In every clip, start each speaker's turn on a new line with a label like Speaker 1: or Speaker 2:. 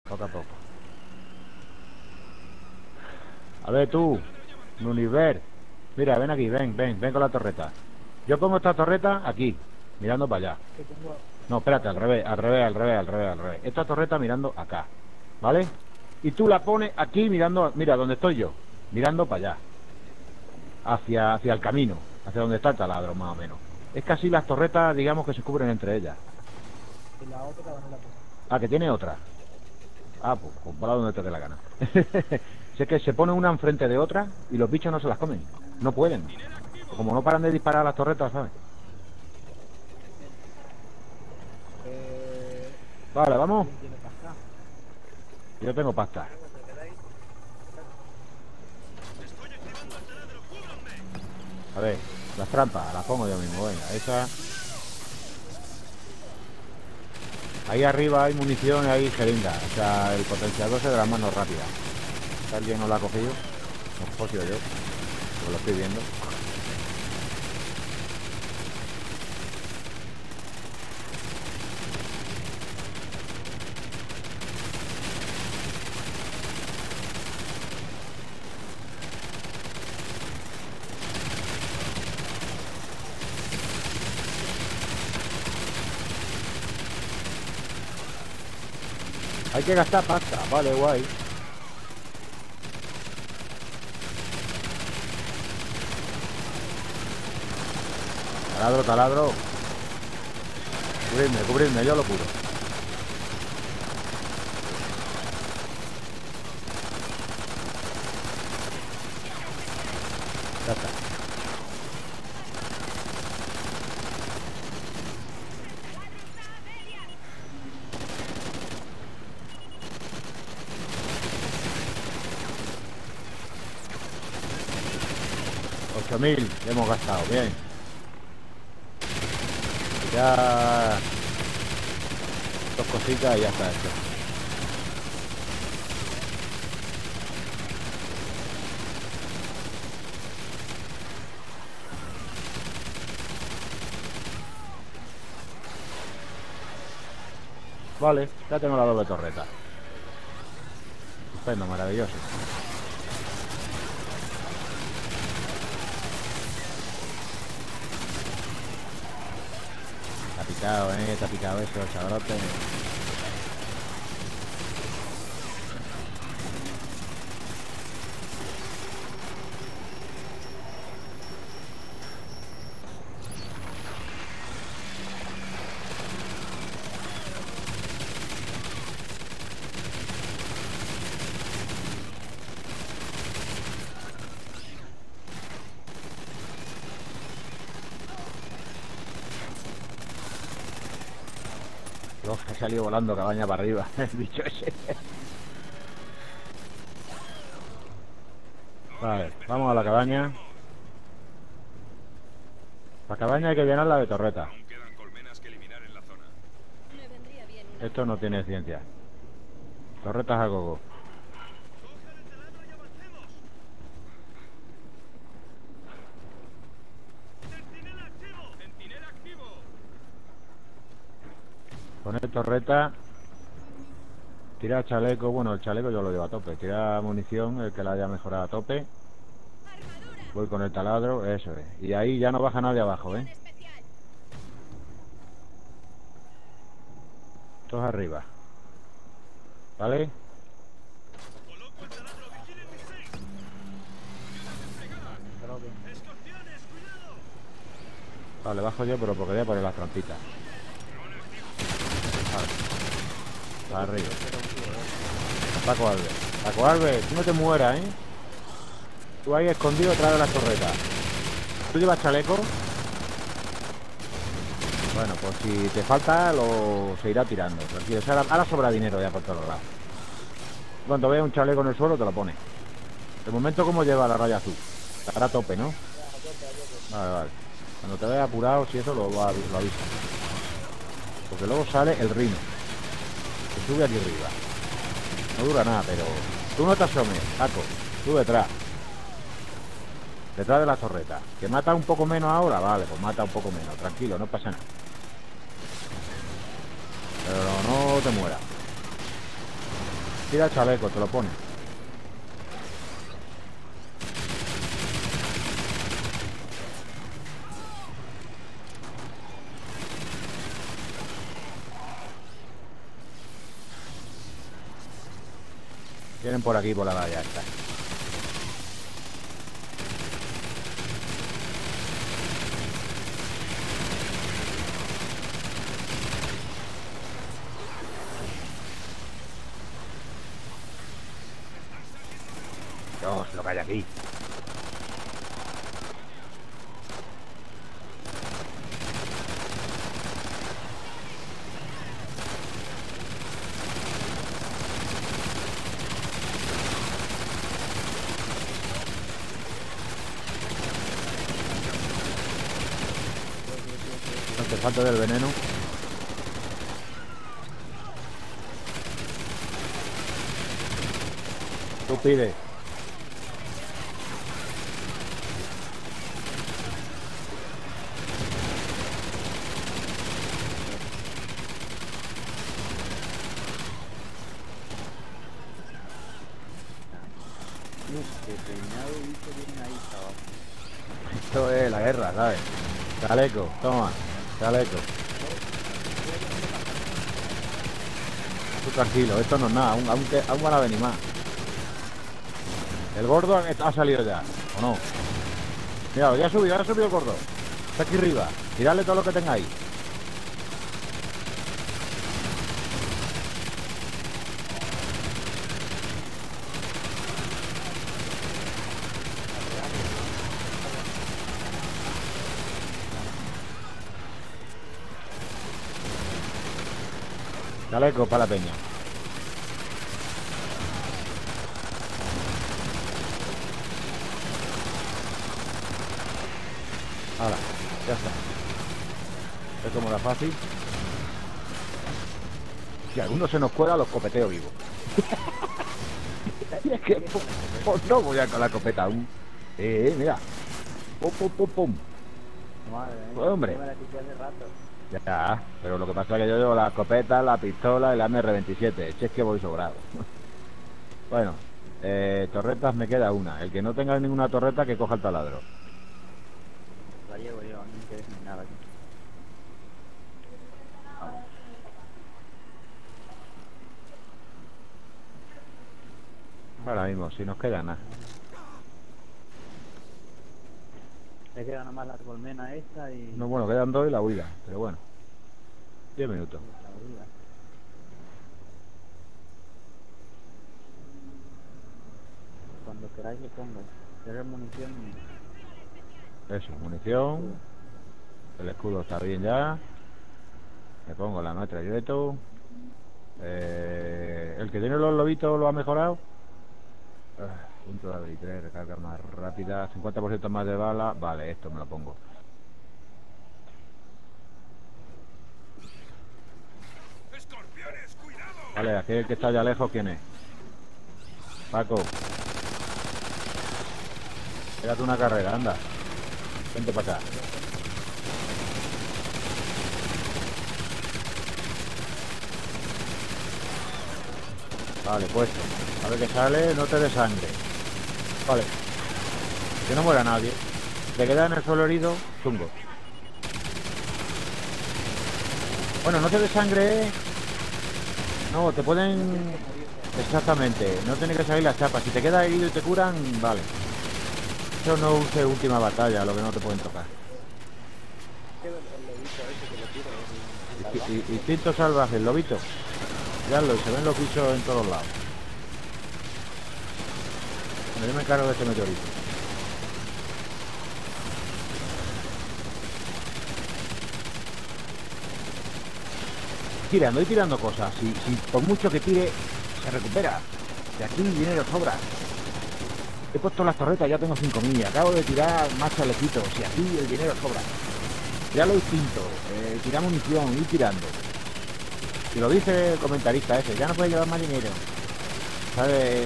Speaker 1: Poco a poco. A ver tú, Nuniver. Mira, ven aquí, ven con la torreta. Yo pongo esta torreta aquí, mirando para allá.
Speaker 2: Que tengo...
Speaker 1: No, espérate, al revés, al revés, al revés, al revés, al revés. Esta torreta mirando acá, ¿vale? Y tú la pones aquí mirando, mira, donde estoy yo, mirando para allá, hacia el camino, hacia donde está el taladro, más o menos. Es que así las torretas, digamos que se cubren entre ellas.
Speaker 2: Y la otra no la puse.
Speaker 1: Ah, que tiene otra. Ah, pues para donde te dé la gana. Si es que se pone una enfrente de otra y los bichos no se las comen. No pueden. Como no paran de disparar a las torretas, ¿sabes? Vale, vamos.
Speaker 2: ¿Quién tiene pasta?
Speaker 1: Yo tengo pasta. A ver, las trampas, las pongo yo mismo. Venga, esa. Ahí arriba hay munición y hay jeringa. O sea, el potenciador se de las manos rápidas. Si alguien no lo ha cogido, pues yo, pues lo estoy viendo. Hay que gastar pasta, vale, guay. Taladro, taladro. Cubrirme, yo lo curo. Ya está. $8.000 hemos gastado, bien. Ya 2 cositas y ya está esto. Vale, ya tengo la doble torreta. Estupendo, maravilloso. Está picado eso, chavalote. Uf, he salido volando cabaña para arriba, el bicho ese. Vale, vamos a la cabaña. La cabaña hay que llenarla de torreta. Esto no tiene ciencia. Torretas a gogo. Poner torreta. Tira chaleco. Bueno, el chaleco yo lo llevo a tope. Tira munición, el que la haya mejorado a tope. Voy con el taladro, eso es. Y ahí ya no baja nadie abajo, ¿eh? Todos arriba. ¿Vale? Vale, bajo yo, pero porque voy a poner las trampitas. Vale. Para arriba. Paco Alves. Paco Alves, tú no te mueras, ¿eh? Tú ahí escondido detrás de las torretas. ¿Tú llevas chaleco? Bueno, pues si te falta, se irá tirando. Tranquilo. O sea, ahora sobra dinero ya por todos lados. Cuando veas un chaleco en el suelo, te lo pones. De momento, ¿cómo lleva la raya azul? Estará a tope, ¿no? Vale, vale. Cuando te veas apurado, si eso lo avisa. Porque luego sale el rino. Que sube aquí arriba. No dura nada, pero... Tú no te asomes, Paco. Tú detrás. Detrás de la torreta. ¿Que mata un poco menos ahora? Vale, pues mata un poco menos. Tranquilo, no pasa nada. Pero no te mueras. Tira el chaleco, te lo pone. Vienen por aquí, por la valla esta. Dios, lo que hay aquí. No te falta del veneno. Tú pide.
Speaker 3: Qué peinado bicho tienen ahí, chaval.
Speaker 1: Esto es la guerra, ¿sabes? Chaleco, toma, chaleco. Tú tranquilo, esto no es nada, aún van a venir más. El gordo ha salido ya, ¿o no? Mira, ya ha subido el gordo. Está aquí arriba, tirarle todo lo que tengáis. Chaleco para la peña. Ahora, ya está. Es como la fácil. Si alguno se nos cuela, los copeteo vivos. Y es que pues no voy a con la escopeta aún. Mira. Pum, pum, pum, pum.
Speaker 3: Madre mía,
Speaker 1: Pues, hombre.
Speaker 3: yo me la quité hace rato.
Speaker 1: Ya, pero lo que pasa es que yo llevo la escopeta, la pistola y la MR27. Si es que voy sobrado. Bueno, torretas me queda una. El que no tenga ninguna torreta, que coja el taladro.
Speaker 3: La llevo yo, no me quedes ni nada aquí. Vamos.
Speaker 1: Ahora mismo, si nos queda nada.
Speaker 3: Me queda nada más la colmena esta y...
Speaker 1: No, bueno, quedan dos y la huida, pero bueno. 10 minutos.
Speaker 3: la huida. Cuando queráis le pongo. ¿Quieres munición?
Speaker 1: Eso, munición. El escudo está bien ya. Le pongo la nuestra directo. El que tiene los lobitos lo ha mejorado. Punto de habilidad, recarga más rápida, 50% más de bala. Vale, esto me lo pongo. Vale, aquel que está allá lejos, ¿quién es? Paco. Pégate una carrera, anda. Vente para acá. Vale, puesto. A ver qué sale, no te desangre. Vale. Que no muera nadie. Te queda en el suelo herido, chungo. Bueno, no te desangre. No, te pueden... Exactamente, no tiene que salir la chapa. Si te queda herido y te curan, vale. Eso no use última batalla, lo que no te pueden tocar. Instinto salvaje, el lobito. Veanlo, se ven los bichos en todos lados. Yo me encargo de este meteorito. Tirando y tirando cosas. Si por mucho que tire, se recupera. De aquí dinero sobra. He puesto las torretas, ya tengo 5.000. Acabo de tirar más chalequitos. Y aquí el dinero sobra. Ya lo instinto. Tirar munición, ir tirando. Si lo dice el comentarista ese, ya no puede llevar más dinero. ¿Sabe?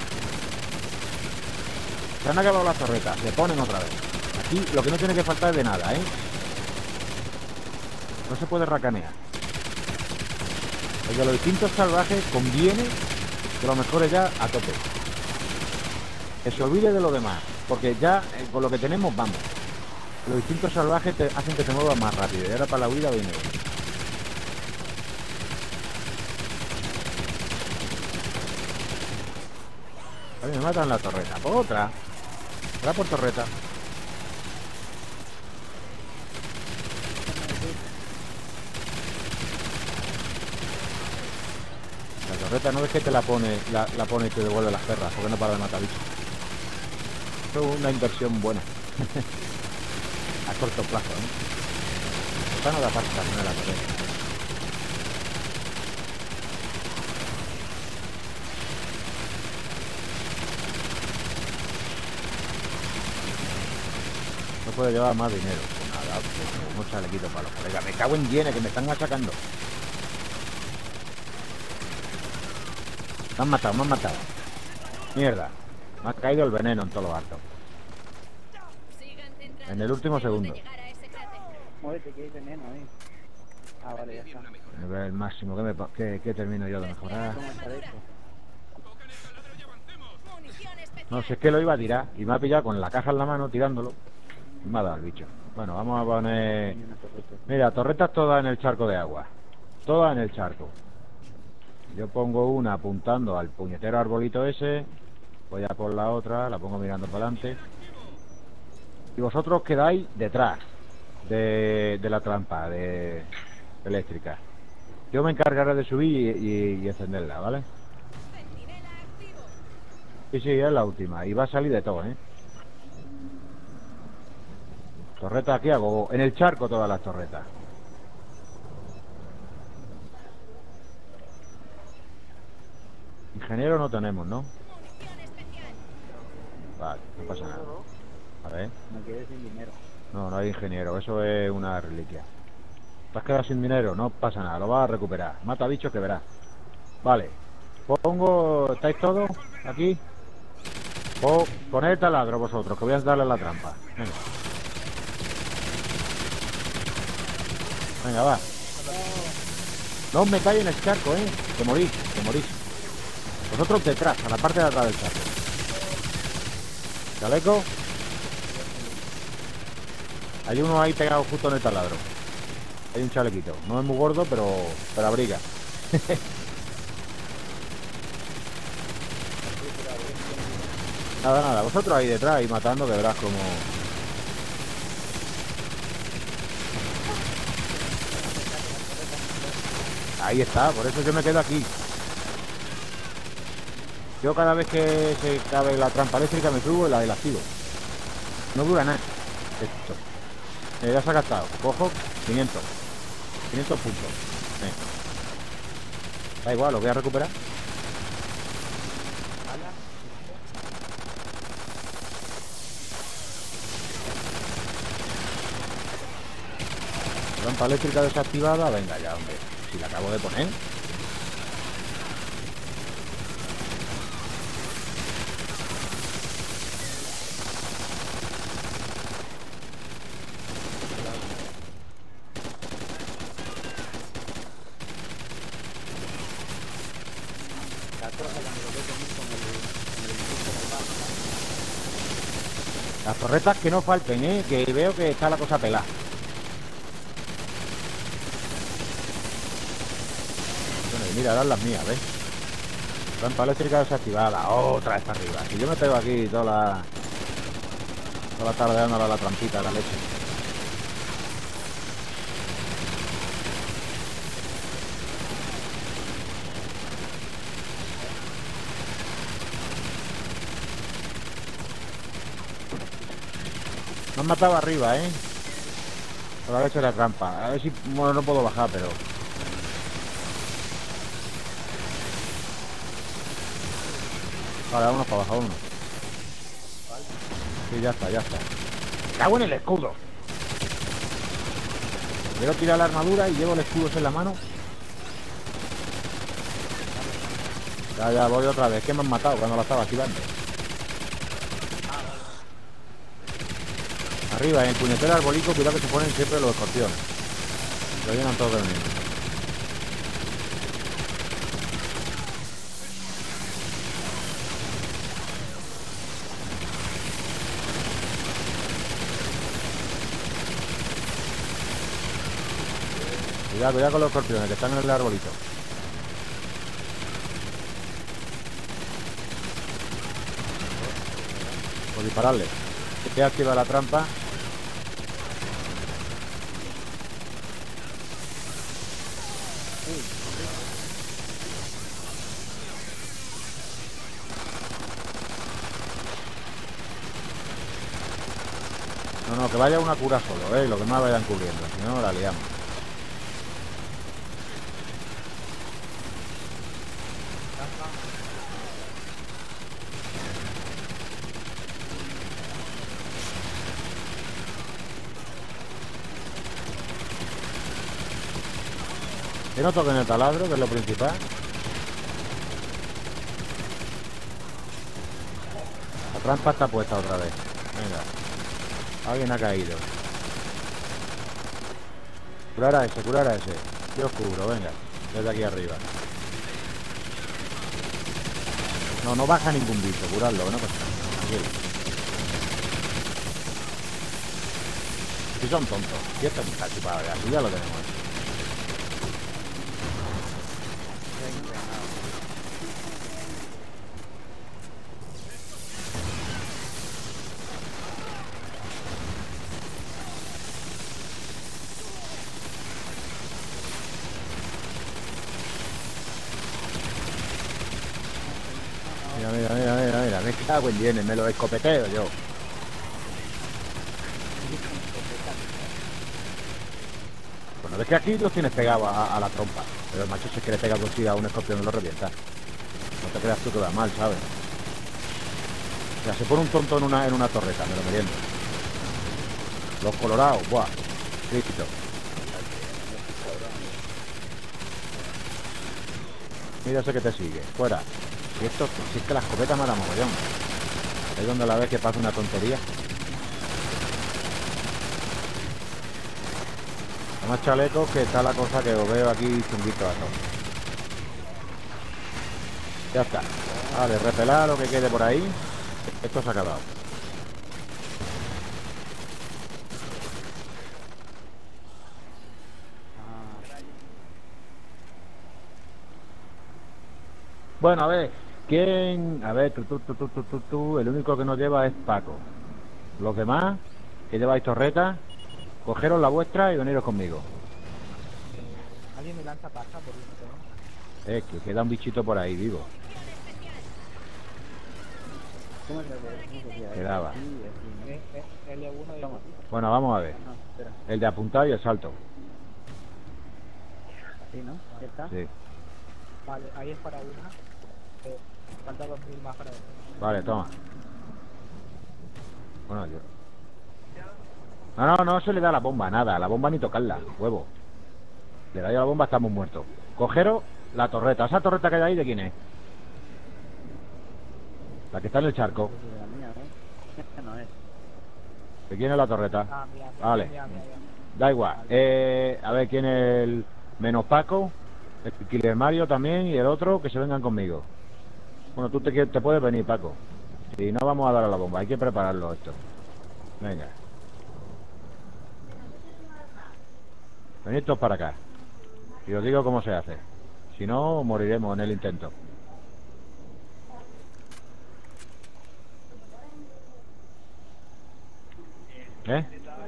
Speaker 1: Se han acabado las torretas, se ponen otra vez. Aquí lo que no tiene que faltar es de nada, ¿eh? No se puede racanear. Porque los distintos salvajes conviene Que lo mejor es ya a tope. Que se olvide de lo demás. Porque ya con lo que tenemos vamos. Los instintos salvajes te hacen que te muevas más rápido. Y ahora para la huida viene. A mí me matan la torreta. Por otra. Otra por torreta. La torreta no es que te la pone y te devuelve las perras, porque no para de matar bichos. Esto es una inversión buena. A corto plazo, ¿eh? Esta no da pasta con la torreta. No puedo llevar más dinero. Pues nada, pues un chalequito para los colegas. Me cago en llena, que me están machacando. Me han matado, me han matado. Mierda. Me ha caído el veneno en todo lo alto. En el último segundo.
Speaker 2: Muévete, que hay veneno ahí. Ah, vale, ya está.
Speaker 1: Nivel máximo. ¿Qué termino yo de mejorar?
Speaker 2: ¿Cómo está esto?
Speaker 1: No sé, es que lo iba a tirar. Y me ha pillado con la caja en la mano tirándolo. Y me ha dado el bicho. Bueno, vamos a poner... Mira, torretas todas en el charco de agua. Todas en el charco. Yo pongo una apuntando al puñetero arbolito ese. Voy a por la otra, la pongo mirando para adelante. Y vosotros quedáis detrás de la trampa eléctrica. Yo me encargaré de subir y encenderla, ¿vale? Sí, sí, es la última. Y va a salir de todo, ¿eh? Torretas aquí hago. En el charco todas las torretas. Ingeniero no tenemos, ¿no? Vale, no pasa nada. A ver.
Speaker 2: Me quedé sin dinero.
Speaker 1: No, no hay ingeniero. Eso es una reliquia. ¿Te has quedado sin dinero? No pasa nada. Lo vas a recuperar. Mata bichos que verás. Vale. Pongo... ¿Estáis todos aquí? Poned el taladro vosotros, que voy a darle a la trampa. Venga. Venga, va. No os metáis en el charco, ¿eh? Que morís, que morís. Vosotros detrás, a la parte de atrás del charco. Chaleco. Hay uno ahí pegado justo en el taladro. Hay un chalequito. No es muy gordo, pero abriga. Nada, nada. Vosotros ahí detrás y matando, que verás como... Ahí está, por eso yo me quedo aquí. Yo cada vez que se cabe la trampa eléctrica me subo y la activo. No dura nada esto. Ya se ha gastado. Cojo 500 puntos. Da igual, lo voy a recuperar. Trampa eléctrica desactivada. Venga ya, hombre. Si la acabo de poner. Las torretas que no falten, que veo que está la cosa pelada. Bueno, y mira, dan las mías, ¿ves? Trampa eléctrica desactivada. Otra vez para arriba. Si yo me pego aquí toda la tarde dándole a la trampita, la leche. Me han matado arriba, por haber hecho la trampa. A ver si... Bueno, no puedo bajar, pero... Vale, vámonos para abajo, vámonos. Sí, ya está, ya está. ¡Cago en el escudo! Quiero tirar la armadura y llevo el escudo en la mano. Ya, voy otra vez. Que me han matado cuando la estaba activando. Arriba, en el puñetero arbolico, cuidado que se ponen siempre los escorpiones. Lo llenan todo de veneno. Cuidado, cuidado con los escorpiones que están en el arbolito. Por dispararle. Voy a activar la trampa. No, que vaya una cura solo, lo que más vayan cubriendo, si no la liamos. Que no toquen el taladro, que es lo principal. La trampa está puesta otra vez. Venga. Alguien ha caído. Curar a ese, curar a ese. Yo os cubro, venga. Desde aquí arriba. No baja ningún bicho, curarlo, que no pasa nada. Tranquilo. Si son tontos. Y esto es un cachipada, así ya lo tenemos. Mira, me cago en dientes, me lo escopeteo yo. Bueno, ves que aquí los tienes pegados a la trompa, pero el macho si es que le pega cosida a un escorpión lo revienta. No te creas tú que va mal, ¿sabes? O sea, se pone un tonto en una torreta, me lo meriendo. Los colorados, buah, Cristo. Mira ese que te sigue, fuera. Si es que la escopeta me da mogollón. Ahí donde la ves que pasa una tontería. Hay más chalecos que está la cosa que os veo aquí chunguito a todos. Ya está. Vale, repelar lo que quede por ahí. Esto se ha acabado. Bueno, a ver. ¿Quién? A ver, tú. El único que nos lleva es Paco. Los demás, que lleváis torretas, cogeros la vuestra y veniros conmigo.
Speaker 2: ¿Alguien me lanza paja por eso?
Speaker 1: Que queda un bichito por ahí, vivo.
Speaker 3: ¿Cómo se
Speaker 1: Quedaba.
Speaker 2: L1 de...
Speaker 1: Bueno, vamos a ver.
Speaker 3: No, espera.
Speaker 1: El de apuntar y el salto.
Speaker 3: Sí, ¿no? ¿Ya está?
Speaker 1: Sí.
Speaker 2: Vale, ahí es para una. Falta 2000 más para otra.
Speaker 1: Vale, toma. Bueno, yo... No se le da la bomba, nada. La bomba ni tocarla, huevo. Le da yo la bomba, estamos muertos. Cogeros la torreta. ¿Esa torreta que hay ahí de quién es? La que está en el charco.
Speaker 3: La mía, ¿no? Esta no es.
Speaker 1: ¿De quién es la torreta?
Speaker 2: Ah, mira,
Speaker 1: Vale.
Speaker 2: mira.
Speaker 1: Da igual. A ver, ¿quién es el menos Paco? El Killer Mario también y el otro, que se vengan conmigo. Bueno, tú te puedes venir, Paco. Si no, vamos a dar a la bomba. Hay que prepararlo esto. Venga. Venid todos para acá. Y os digo cómo se hace. Si no, moriremos en el intento. Vale.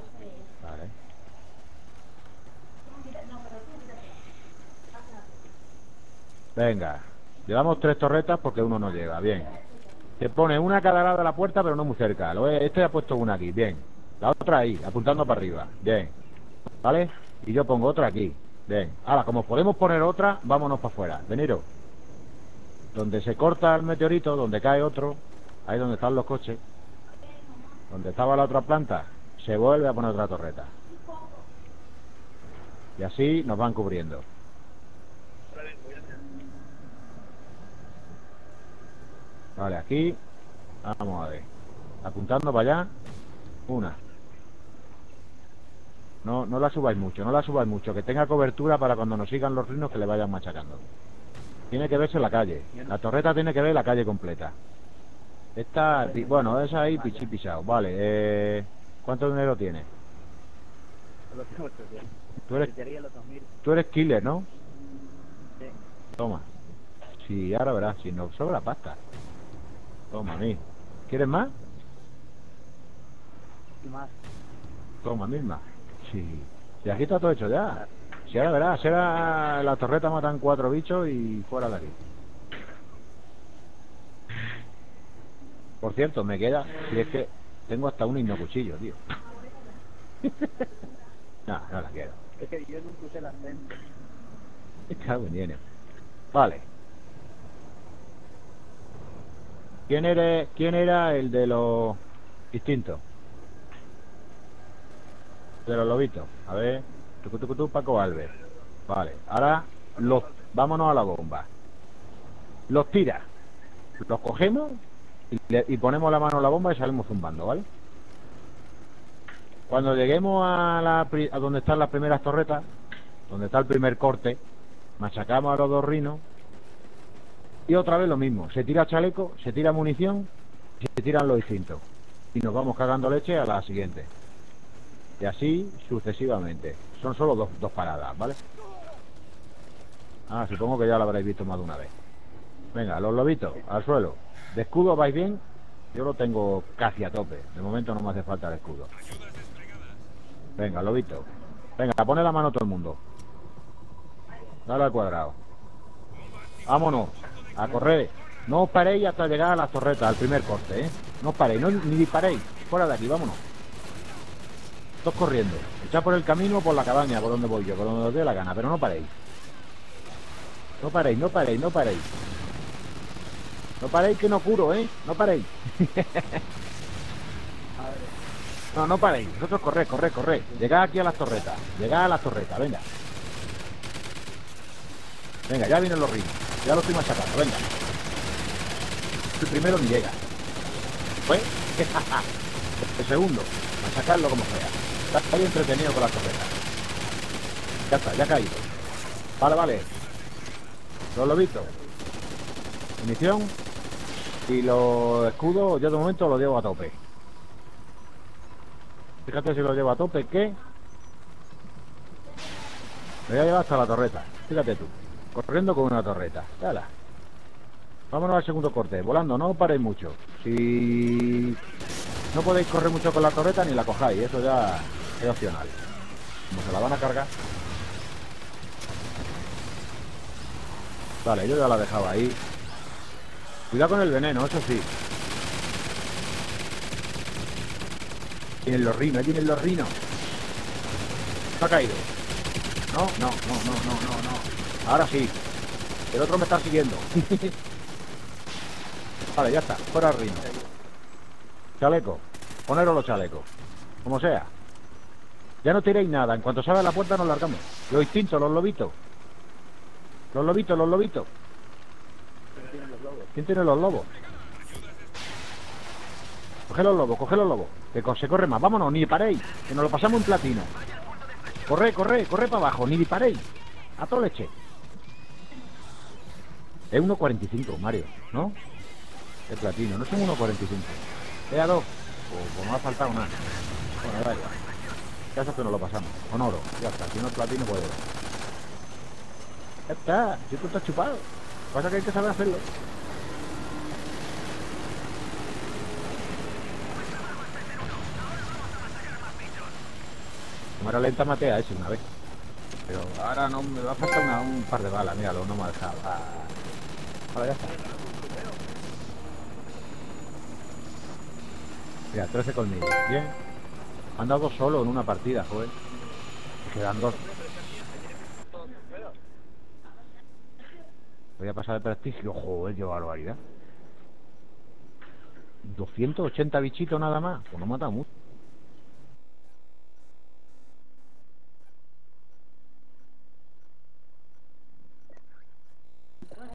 Speaker 1: Venga. Llevamos 3 torretas porque uno no llega. Bien. Te pone una a cada lado de la puerta, pero no muy cerca. Este ha puesto una aquí. Bien. La otra ahí, apuntando para arriba. Bien. ¿Vale? Y yo pongo otra aquí. Bien. Ahora, como podemos poner otra, vámonos para afuera. Veniros. Donde se corta el meteorito, donde cae otro, ahí donde están los coches, donde estaba la otra planta, se vuelve a poner otra torreta. Y así nos van cubriendo. Vale, aquí. Vamos a ver. Apuntando para allá. Una. No la subáis mucho, que tenga cobertura para cuando nos sigan los rinos que le vayan machacando. Tiene que verse la calle. La torreta tiene que ver la calle completa. Esta, bueno, esa ahí pisado. Vale, ¿cuánto dinero tiene?
Speaker 2: Solo tengo 800.
Speaker 1: Tú eres,
Speaker 2: Necesitaría los 2000.
Speaker 1: tú eres killer, ¿no?
Speaker 2: Sí.
Speaker 1: Toma. Sí, ahora verás, si nos sobra pasta. Toma, a mí. ¿Quieres más?
Speaker 2: Y más.
Speaker 1: Toma, misma. Sí. Y aquí está todo hecho ya. Si ahora verás, será la torreta matan 4 bichos y fuera de aquí. Por cierto, me queda, si es que tengo hasta un himno cuchillo, tío. No, no la quiero.
Speaker 2: Es que yo nunca usé la frente.
Speaker 1: Cago en Dios. Vale. ¿Quién era el de los distintos? De los lobitos. A ver. Tucu, Paco Alves. Vale. Ahora vámonos a la bomba. Los tiras. Los cogemos y ponemos la mano en la bomba y salimos zumbando, ¿vale? Cuando lleguemos a donde están las primeras torretas, donde está el primer corte, machacamos a los 2 rinos y otra vez lo mismo. Se tira chaleco, se tira munición y se tiran los distintos. Y nos vamos cagando leche a la siguiente. Y así sucesivamente. Son solo dos paradas, ¿vale? Ah, supongo que ya lo habréis visto más de una vez. Venga, los lobitos, al suelo. ¿De escudo vais bien? Yo lo tengo casi a tope. De momento no me hace falta el escudo. Venga, lobito. Venga, pone la mano todo el mundo. Dale al cuadrado. Vámonos. A correr. No os paréis hasta llegar a las torretas, al primer corte, ¿eh? No os paréis, ni disparéis. Fuera de aquí, vámonos. Todos corriendo. Echad por el camino o por la cabaña, por donde voy yo, por donde os dé la gana, pero no paréis. No paréis, no paréis, no paréis. No paréis que no curo, ¿eh? No paréis. No, no paréis. Vosotros corred. Llegad aquí a las torretas. Llegad a las torretas, venga. Venga, ya vienen los rinos. Ya los estoy machacando, venga. El primero ni llega. ¿Pues? El segundo, machacarlo como sea. Está ahí entretenido con las torretas. Ya está, ya ha caído. Vale. Los lobitos. Munición. Y los escudos, yo de momento los llevo a tope. Fíjate si los llevo a tope, que me voy a llevar hasta la torreta. Fíjate tú, corriendo con una torreta. Dala. Vámonos al segundo corte, volando, no paréis mucho. Si no podéis correr mucho con la torreta, ni la cojáis, eso ya es opcional. Como se la van a cargar. Vale, yo ya la dejaba ahí. Cuidado con el veneno, eso sí. Tienen los rinos, tienen los rinos. Se ha caído. No. Ahora sí. El otro me está siguiendo. Vale, ya está. Fuera el rino. Chaleco. Poneros los chalecos. Como sea. Ya no tiréis nada. En cuanto salga la puerta nos largamos. Los instintos, los lobitos. Los lobitos. ¿Quién tiene los lobos? Coge los lobos. Que se corre más. Vámonos, ni disparéis. Que nos lo pasamos en platino. Corre para abajo. Ni disparéis. A todo leche. Es 1.45, Mario, ¿no? El platino. No son 1.45. ¿Es a 2? Pues no ha faltado nada. Bueno, da igual. Ya sabes que nos lo pasamos. Con oro. Ya está. Si no es platino, pues... Ya está. Si tú estás chupado. Pasa que hay que saber hacerlo. Cámara lenta maté a ese una vez. Pero ahora no me va a faltar un par de balas. Míralo, no me ha dejado. Ahora ya está. Mira, 13 colmillos. Bien. Han dado 2 solo en una partida, joder. Quedan 2. Voy a pasar de prestigio. Joder, qué barbaridad. 280 bichitos nada más. Pues no mata mucho.